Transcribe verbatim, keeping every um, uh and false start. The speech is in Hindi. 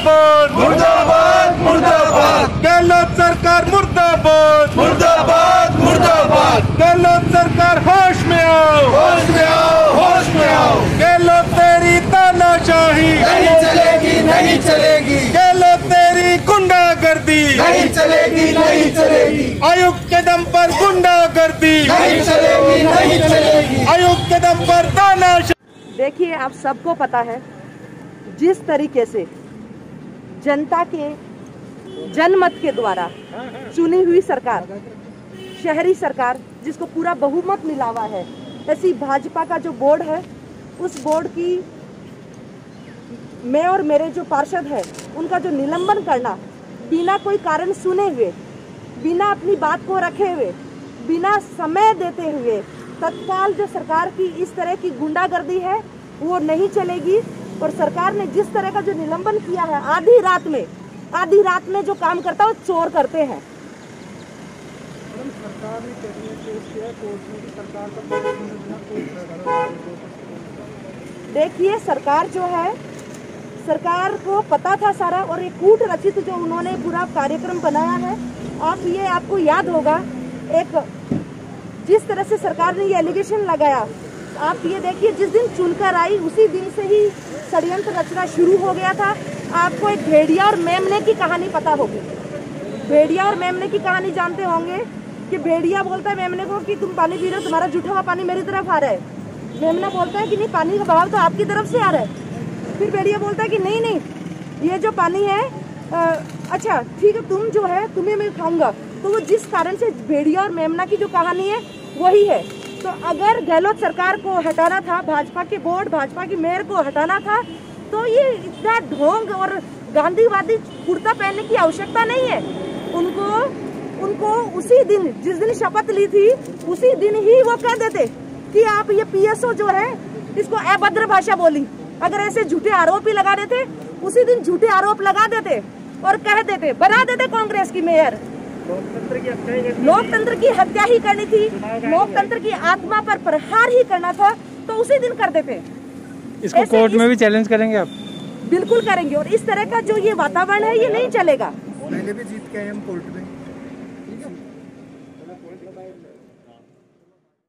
मुर्दाबाद मुर्दाबाद मुर्दाबाद। गहलोत सरकार मुर्दाबाद मुर्दाबाद मुर्दाबाद। गहलोत सरकार होश में आओ, होश में आओ, होश में आओ। गहलोत तेरी तानाशाही नहीं चलेगी, नहीं चलेगी, गहलोत तेरी गुंडागर्दी नहीं चलेगी, नहीं चलेगी, आयुक्त के दम पर गुंडागर्दी नहीं चलेगी, नहीं चलेगी, आयुक्त के दम पर तानाशाही। देखिए, आप सबको पता है जिस तरीके से जनता के जनमत के द्वारा चुनी हुई सरकार, शहरी सरकार जिसको पूरा बहुमत मिला हुआ है, ऐसी भाजपा का जो बोर्ड है, उस बोर्ड की मैं और मेरे जो पार्षद है उनका जो निलंबन करना, बिना कोई कारण सुने हुए, बिना अपनी बात को रखे हुए, बिना समय देते हुए तत्काल जो सरकार की इस तरह की गुंडागर्दी है वो नहीं चलेगी। और सरकार ने जिस तरह का जो निलंबन किया है, आधी रात में आधी रात में जो काम करता है वो चोर करते हैं। देखिए, सरकार जो है, सरकार को पता था सारा, और एक कूट रचित जो उन्होंने पूरा कार्यक्रम बनाया है। आप ये आपको याद होगा, एक जिस तरह से सरकार ने ये एलिगेशन लगाया, आप ये देखिए, जिस दिन चुनकर आई उसी दिन से ही षड्यंत्र रचना शुरू हो गया था। आपको एक भेड़िया और मेमने की कहानी पता होगी। भेड़िया और मेमने की कहानी जानते होंगे कि भेड़िया बोलता है मेमने को कि तुम पानी पी रहे हो, तुम्हारा जूठा हुआ पानी मेरी तरफ आ रहा है। मेमना बोलता है कि नहीं, पानी का बहाव तो आपकी तरफ से आ रहा है। फिर भेड़िया बोलता है कि नहीं नहीं, ये जो पानी है आ, अच्छा ठीक है, तुम जो है तुम्हें मैं खाऊंगा। तो वो जिस कारण से भेड़िया और मेमना की जो कहानी है वही है। तो अगर गहलोत सरकार को हटाना था, भाजपा के बोर्ड, भाजपा की मेयर को हटाना था, तो ये इतना ढोंग और गांधीवादी कुर्ता पहनने की आवश्यकता नहीं है। उनको उनको उसी दिन, जिस दिन शपथ ली थी, उसी दिन ही वो कह देते कि आप ये पीएसओ जो है इसको अभद्र भाषा बोली। अगर ऐसे झूठे आरोप ही लगा देते, उसी दिन झूठे आरोप लगा देते और कह देते, बना देते कांग्रेस की मेयर। लोकतंत्र की हत्या लोकतंत्र की हत्या ही करनी थी, लोकतंत्र की आत्मा पर प्रहार ही करना था, तो उसी दिन कर देते। इसको कोर्ट में भी चैलेंज करेंगे आप? बिल्कुल करेंगे। और इस तरह का जो ये वातावरण है ये नहीं चलेगा। पहले भी जीत के आए हम कोर्ट में।